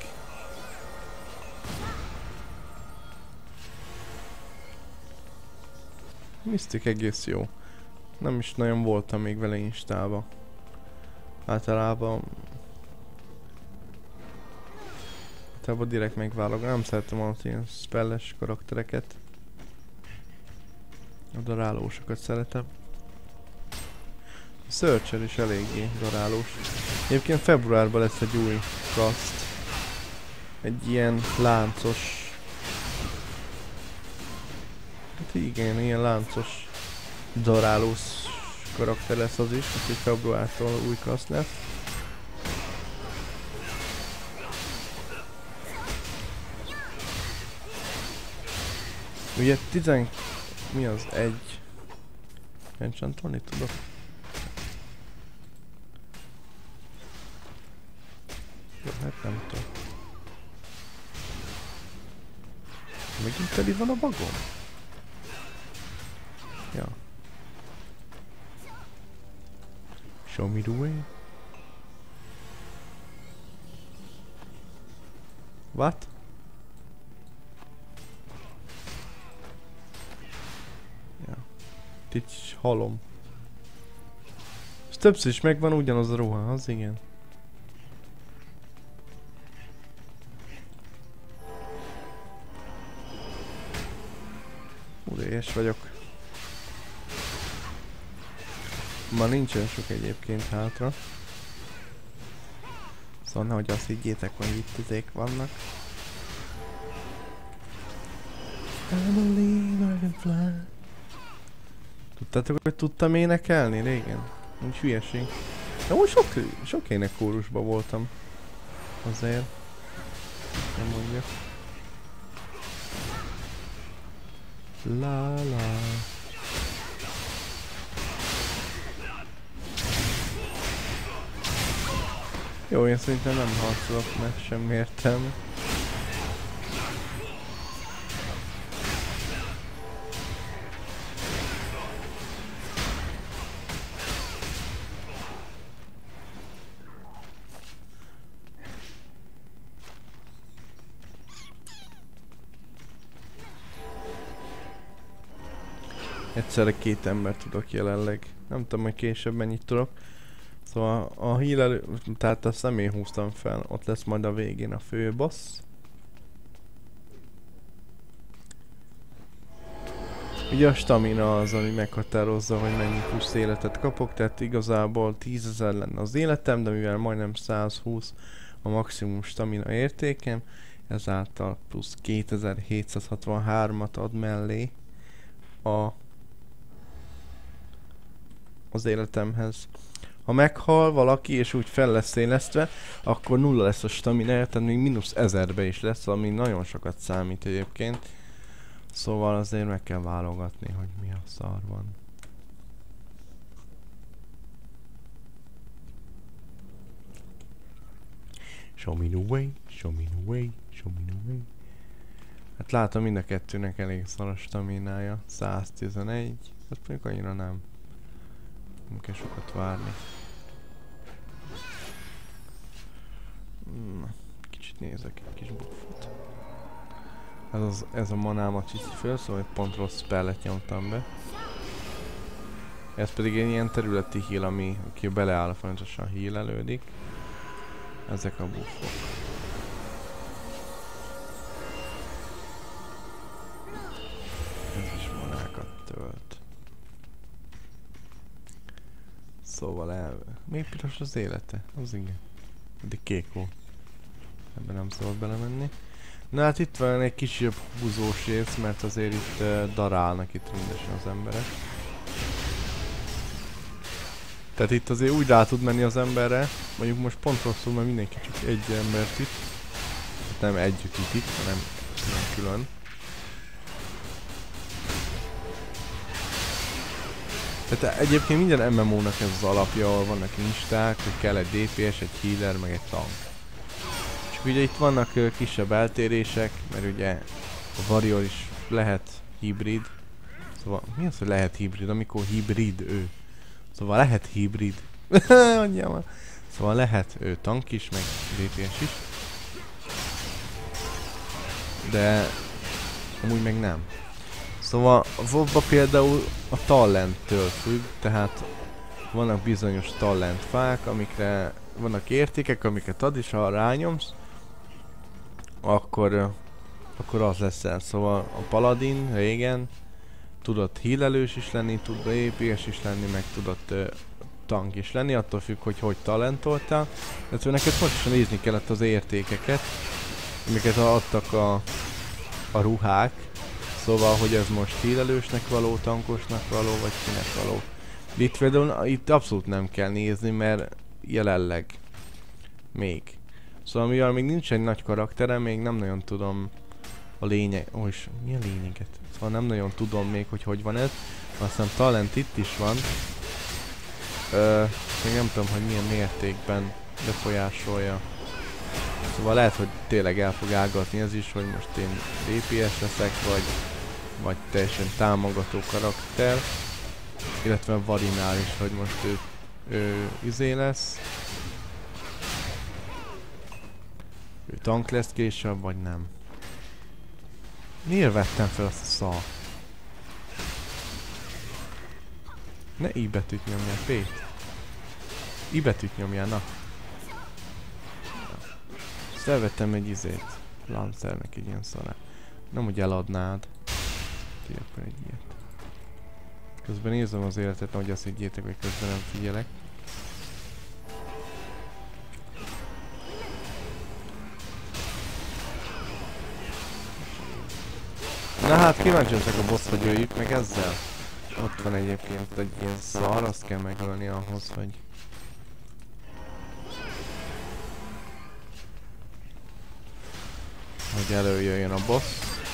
Mystic egész jó. Nem is nagyon voltam még vele instába. Általában... Általában direkt megválogatom. Nem szeretem az ilyen spelles karaktereket. A darálósokat szeretem. A Searcher is eléggé darálós. Egyébként februárban lesz egy új cast. Egy ilyen láncos... Hát igen, ilyen láncos darálós karakter lesz az is, úgyhogy februártól új cast lesz. Ugye tizen... Mi az? Egy... Enchantolni tudok? Jó, hát nem tudom. Megint teli van a bagom? Ja. Show me the way. What? Ja. Itt is halom. És többször is megvan ugyanaz a ruha, az igen. Udélyes vagyok. Ma nincsen sok egyébként hátra. Szóval nehogy azt higgyétek, hogy itt izék vannak. I believe I can fly. Tudtátok, hogy tudtam énekelni régen? Nincs hülyeség. De most sok, sok énekkórusban voltam. Azért. Nem mondja. La la. Jó, én szerintem nem harcolok, mert semmi értelme. Egyszerre két ember tudok jelenleg. Nem tudom, hogy később mennyit tudok. Szóval a heal elő... Tehát azt nem én húztam fel. Ott lesz majd a végén a fő boss. Ugye a stamina az, ami meghatározza, hogy mennyi plusz életet kapok. Tehát igazából tízezer lenne az életem, de mivel majdnem százhúsz a maximum stamina értékem, ezáltal plusz kétezer-hétszázhatvanhármat ad mellé a az életemhez. Ha meghal valaki és úgy fel lesz élesztve, akkor nulla lesz a stamina, tehát még mínusz ezerbe is lesz, ami nagyon sokat számít egyébként. Szóval azért meg kell válogatni, hogy mi a szar van. Show me the way, show me the way, show me the way. Hát látom, mind a kettőnek elég szar a staminája. száztizenegy, hát mondjuk annyira nem. Nem kell sokat várni. Na, kicsit nézek egy kis buffot. Ez, az, ez a manámat viszi föl, szóval pont rossz spellet nyomtam be. Ez pedig egy ilyen területi heal, ami aki beleáll a folyamatosan healelődik. Ezek a buffok. Ez is manákat tölt. Szóval el... Még piros az élete? Az igen. Eddig kék volt. Ebben nem szabad belemenni. Na hát itt van egy kisebb húzós rész, mert azért itt uh, darálnak itt rendesen az emberek. Tehát itt azért úgy rá tud menni az emberre, mondjuk most pont rosszul, mert mindenki csak egy embert itt. Hát nem együtt itt, itt hanem nem külön. Tehát egyébként minden em em ó-nak ez az alapja, ahol vannak insták, hogy kell egy dé pé es, egy healer, meg egy tank. Csak ugye itt vannak uh, kisebb eltérések, mert ugye a Warrior is lehet hibrid. Szóval mi az, hogy lehet hibrid, amikor hibrid ő? Szóval lehet hibrid. Mondjam. Szóval lehet ő tank is, meg dé pé es is. De amúgy meg nem. Szóval a WoW-ba például a talenttől függ, tehát vannak bizonyos talentfák, amikre vannak értékek, amiket ad, és ha rányomsz, akkor, akkor az leszel. Szóval a paladin régen tudott healelős is lenni, tud dé pé es is lenni, meg tudott uh, tank is lenni, attól függ, hogy hogy talentoltál. Tehát neked pontosan nézni kellett az értékeket, amiket adtak a, a ruhák. Szóval, hogy ez most healelősnek való, tankosnak való, vagy kinek való. Itt például itt abszolút nem kell nézni, mert jelenleg még. Szóval mivel még nincs egy nagy karakterem, még nem nagyon tudom a lényeg... Ó, és mi a lényeget? Szóval nem nagyon tudom még, hogy hogy van ez. Aztán talent itt is van. Ö, még nem tudom, hogy milyen mértékben befolyásolja. Szóval lehet, hogy tényleg el fog ágatni ez is, hogy most én dé pé es leszek, vagy, vagy teljesen támogató karakter. Illetve Varinál is, hogy most ő, ő izé lesz. Ő tank lesz később, vagy nem. Miért vettem fel azt a szart? Ne I betűt nyomjál, P-t. I betűt nyomjál, na. Ezt elvettem egy izét. Lancernek egy ilyen szarát. Nem úgy eladnád. Ki akkor egy ilyet. Közben nézem az életet, hogy azt higgyétek, hogy közben nem figyelek. Na hát kíváncsi leszek a boss, hogy öljük meg ezzel. Ott van egyébként egy ilyen szar, azt kell megölni ahhoz, hogy... hogy előjöjjön a boss.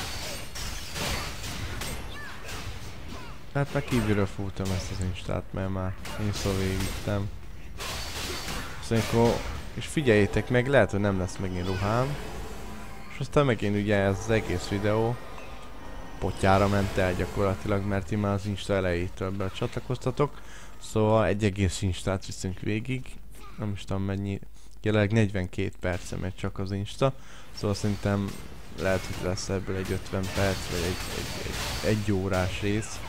Hát meg kívülről fújtam ezt az instát, mert már én szó végigtem. Szóval, és figyeljétek meg, lehet, hogy nem lesz megint ruhám. És aztán megint ugye ez az egész videó potyára ment el gyakorlatilag, mert én már az insta elejétől becsatlakoztatok. Szóval egy egész instát viszünk végig. Nem is tudom mennyi, jelenleg negyvenkét perce megy csak az insta. Szóval szerintem lehet, hogy lesz ebből egy ötven perc, vagy egy, egy, egy, egy órás rész.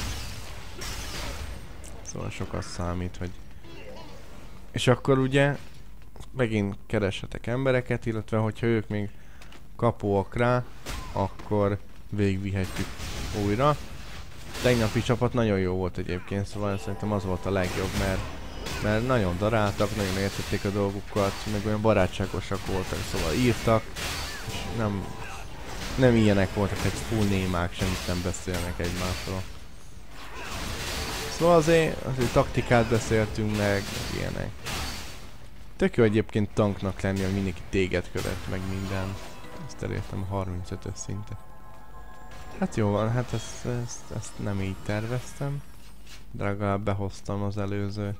Szóval sokat számít, hogy... És akkor ugye megint kereshetek embereket, illetve hogyha ők még kapóak rá, akkor végigvihetjük újra. Tegnapi csapat nagyon jó volt egyébként, szóval szerintem az volt a legjobb, mert, mert nagyon daráltak, nagyon értették a dolgukat, meg olyan barátságosak voltak, szóval írtak, és nem, nem ilyenek voltak, hogy full némák, semmit nem beszélnek egymásról. Szóval azért, azért taktikát beszéltünk meg, meg ilyenek. Tök jó egyébként tanknak lenni, hogy mindenki téged követ, meg minden. Ezt elértem a harmincötös szintet. Hát jó van, hát ezt, ezt, ezt nem így terveztem. De legalább behoztam az előző.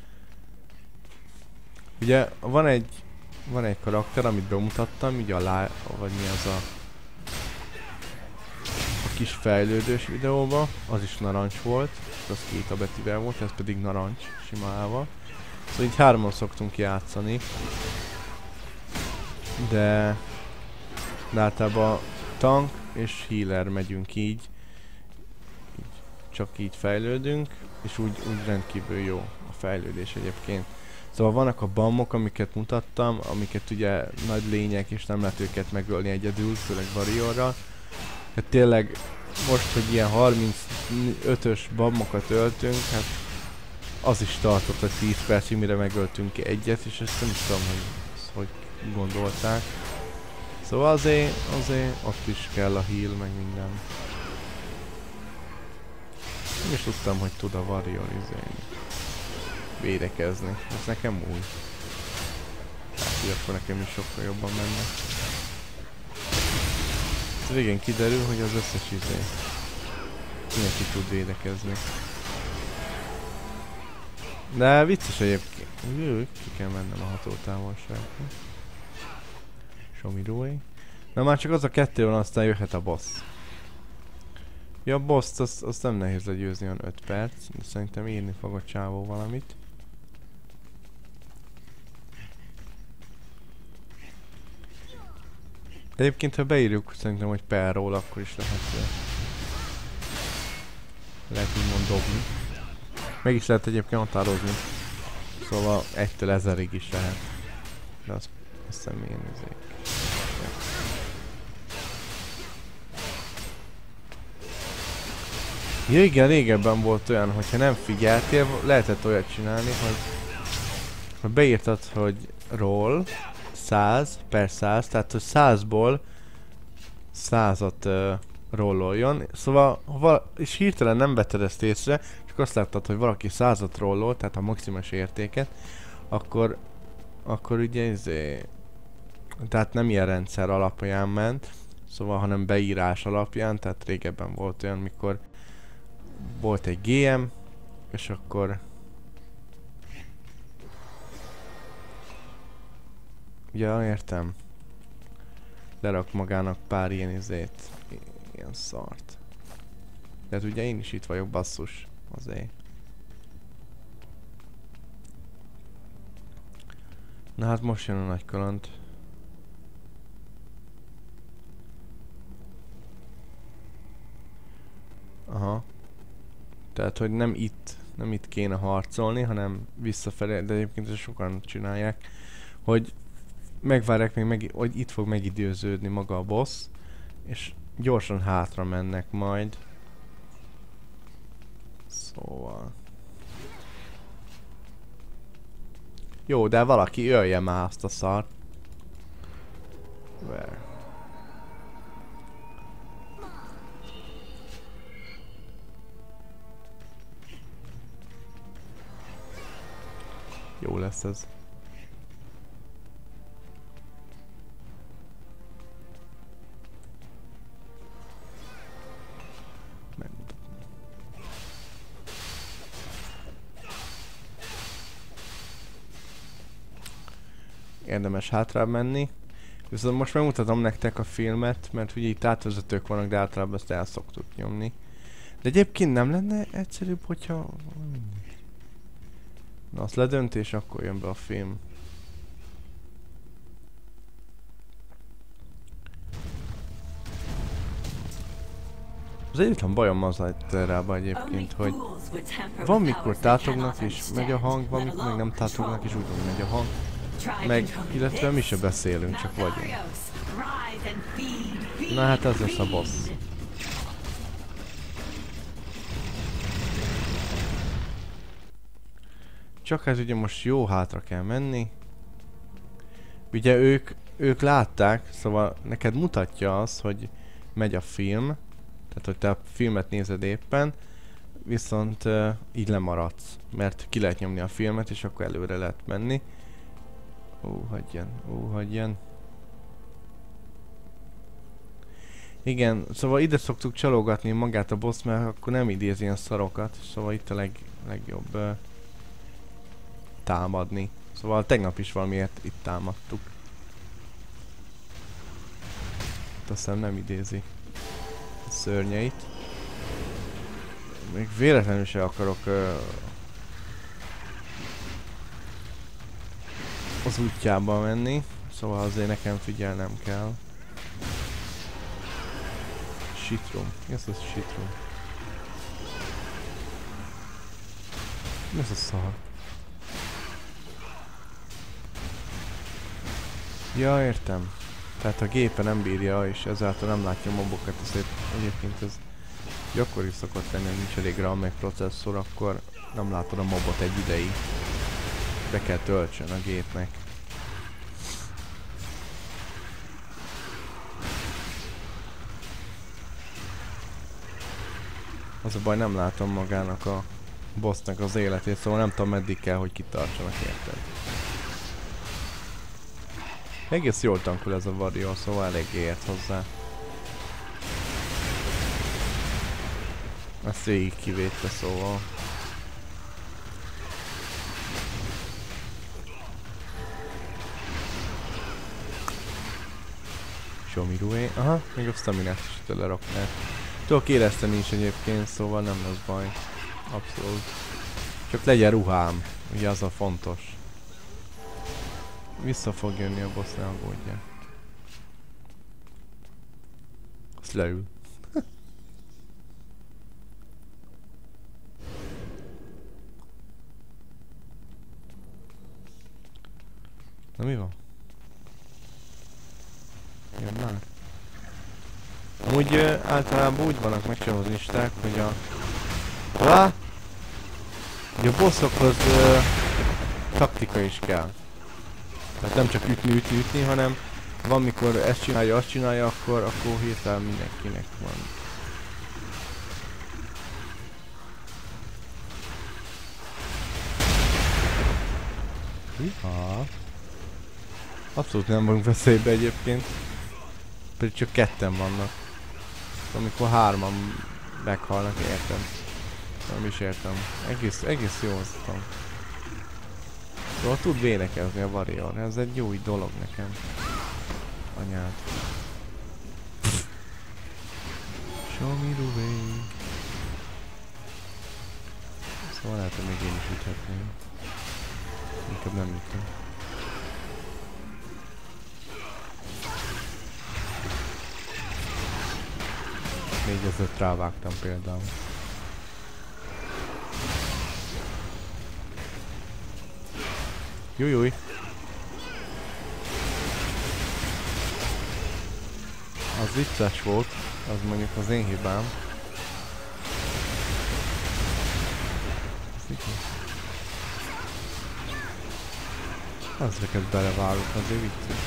Ugye van egy, van egy karakter, amit bemutattam, így a lá... vagy mi az a... a kis fejlődős videóba, az is narancs volt, az két a betűvel volt, ez pedig narancs, simával. Szóval így hárman szoktunk játszani. De... de általában tank és healer megyünk így. így. Csak így fejlődünk, és úgy, úgy rendkívül jó a fejlődés egyébként. Szóval vannak a bammok, amiket mutattam, amiket ugye nagy lények, és nem lehet őket megölni egyedül, főleg Warriorral. Hát tényleg most, hogy ilyen harmincötös bammokat öltünk, hát az is tartott a tíz percig, mire megöltünk egyet, és ezt nem is tudom, hogy, hogy gondolták. Szóval azért, azért ott is kell a heal, meg minden. Nem is tudtam, hogy tud a Warrior izélni. Védekezni. Ez nekem új. Hát, hogy akkor nekem is sokkal jobban menne. Ez végén kiderül, hogy az összes izé mindenki tud védekezni. De vicces egyébként. Jö, ki kell mennem a hatótávolságba. Somirói. Na már csak az a kettő van, aztán jöhet a boss. Ja, a boss-t azt, azt nem nehéz legyőzni, olyan öt perc, de szerintem írni fog a csávó valamit. Egyébként ha beírjuk szerintem, hogy per roll, akkor is lehet, lehet úgymond dobni. Meg is lehet egyébként határozni. Szóval egytől ezerig is lehet. De azt hiszem én ezért. Ja igen, régebben volt olyan, hogyha nem figyeltél, lehetett olyat csinálni, hogy, hogy beírtad, hogy roll száz per száz, tehát hogy százból százat uh, rolloljon. Szóval, ha és hirtelen nem vetted ezt észre, csak azt láttad, hogy valaki százat rollol, tehát a maximális értéket, akkor, akkor ugye izé, tehát nem ilyen rendszer alapján ment, szóval, hanem beírás alapján, tehát régebben volt olyan, mikor volt egy gé em, és akkor ja, értem. Lerak magának pár ilyen izét, ilyen szart. De hát ugye én is itt vagyok, basszus, azért. Na hát most jön a nagy kaland. Aha. Tehát, hogy nem itt, nem itt kéne harcolni, hanem visszafelé, de egyébként ezt sokan csinálják, hogy megvárják még, meg, hogy itt fog megidőződni maga a boss, és gyorsan hátra mennek majd. Szóval... Jó, de valaki ölje már azt a szart. Where? Jó lesz ez. Érdemes hátrább menni. Viszont most megmutatom nektek a filmet, mert ugye itt átvezetők vannak, de általában ezt el szoktuk nyomni. De egyébként nem lenne egyszerűbb, hogyha... Na, azt ledöntés, akkor jön be a film. Az egyetlen bajom az Alterában egyébként, hogy van mikor tátognak és megy a hang, van mikor meg nem tátognak és úgy megy a hang. Meg, illetve mi se beszélünk, csak vagyunk. Na hát ez lesz a boss. Csak hát ugye most jó hátra kell menni. Ugye ők, ők látták, szóval neked mutatja az, hogy megy a film. Tehát, hogy te a filmet nézed éppen, viszont uh, így lemaradsz. Mert ki lehet nyomni a filmet, és akkor előre lehet menni. Ó, hagyjan, ó, hagyjan. Igen, szóval ide szoktuk csalogatni magát a boss, mert akkor nem idéz ilyen szarokat. Szóval itt a leg, legjobb uh, támadni. Szóval tegnap is valamiért itt támadtuk. Azt hiszem nem idézi a szörnyeit. Még véletlenül se akarok uh, az útjába menni, szóval azért nekem figyelnem kell. Shitrum. Mi ez a shitrum? Mi ez a szar? Ja, értem. Tehát a gépe nem bírja, és ezáltal nem látja mobokat, ezért egyébként ez gyakori szokott lenni, hogy nincs elég RAM meg processzor, akkor nem látod a mobot egy ideig. Be kell töltsön a gépnek. Az a baj, nem látom magának a bossnak az életét, szóval nem tudom meddig kell, hogy kitartsanak, érted. Egész jól tankul ez a Warrior, szóval eléggé ért hozzá. Ezt végig kivédte, szóval. Shomirué. Aha, még a staminát is tőle raknál. Tudok érezteni is egyébként, szóval nem lesz baj. Abszolút. Csak legyen ruhám, ugye az a fontos. Vissza fog jönni a boss, ne aggódjál. Psz, leül. Na mi van? Jön már. Amúgy ö, általában úgy vannak megcsinálva az listák, hogy a... Lá! Hogy a bosszokhoz ö, taktika is kell. Tehát nem csak ütni, ütni, ütni, hanem van mikor ezt csinálja, azt csinálja, akkor, akkor hirtelen mindenkinek van. Hűha! Abszolút nem vagyunk veszélybe egyébként. Pedig csak ketten vannak. Amikor hárman meghalnak, értem. Nem is értem. Egész, egész jó aztán. Szóval tud védekezni a Warrior. Ez egy jó dolog nekem. Anyád. Show me the way. Szóval lehet, hogy még én is üthetném. Inkább nem ütöm. négyezret rávágtam például. Jújjúj! Az vicces volt, az mondjuk az én hibám. Ezeket belevágok, azért vicces.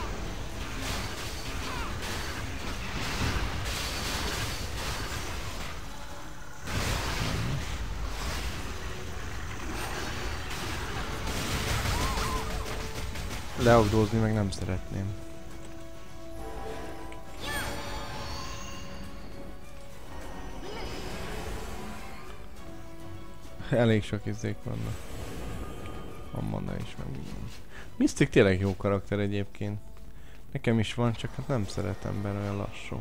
Leagdózni meg nem szeretném. Elég sok izzék vannak. Van mana is, meg minden. Mystic tényleg jó karakter egyébként. Nekem is van, csak hát nem szeretem benne, olyan lassú.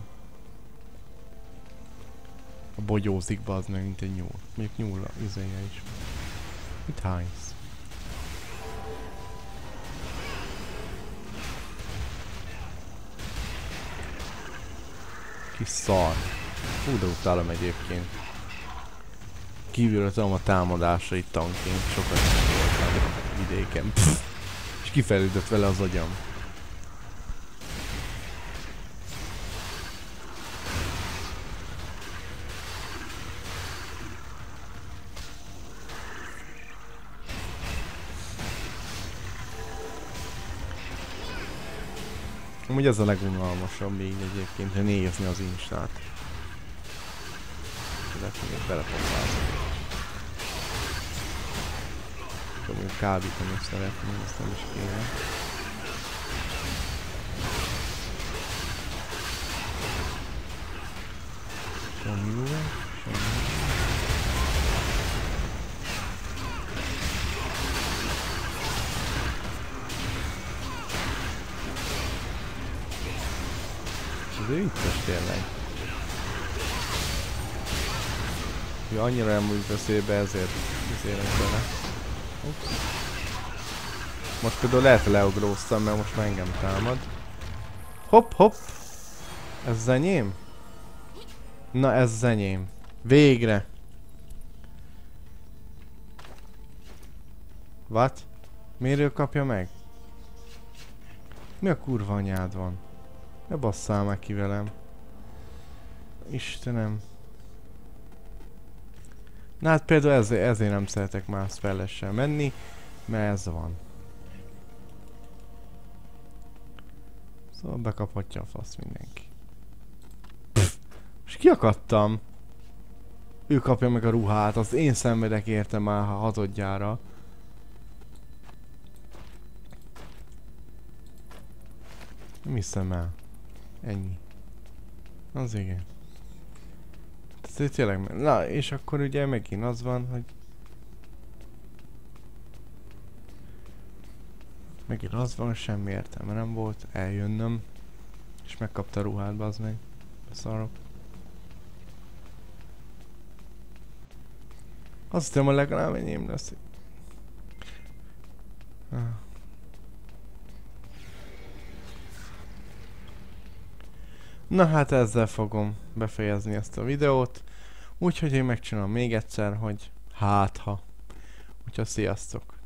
A bogyózik bazd meg, mint egy nyúl. Mondjuk nyúl a izéje is. Mit hánysz? Kis szar. Hú, de utálom egyébként. Kívülről tudom a támadásait tanként, sokat voltam vidéken. Pff, és kifejlődött vele az agyam. Amúgy ez a legunalmasabb még egyébként, hogy nézni az Instát. Lehet, hogy még belepopálni. Csak mondjuk kábítani is szeretném, ezt nem is kéne. Semmi jó, semmi. Ez vicces tényleg. Ja, annyira nem úgy beszélbe, ezért beszélek bele. Ups. Most például lehet leugróztam, mert most már engem támad. Hopp, hopp! Ez zenyém? Na ez zenyém. Végre! What? Miért ő kapja meg? Mi a kurva anyád van? Ne basszál már ki velem. Istenem. Na hát például ezért, ezért nem szeretek más spellessel menni, mert ez van. Szóval bekaphatja a fasz mindenki. Pff, és kiakadtam. Ő kapja meg a ruhát, az én szenvedek érte már hatodjára. Nem hiszem el. Ennyi. Az igen. Tehát tényleg, na és akkor ugye megint az van, hogy megint az van, semmi értelme nem volt eljönnöm, és megkapta a ruhát, bazd meg. Beszarok. Azt hiszem, hogy legalább enyém lesz. Na hát ezzel fogom befejezni ezt a videót. Úgyhogy én megcsinálom még egyszer, hogy hát ha. Úgyhogy sziasztok!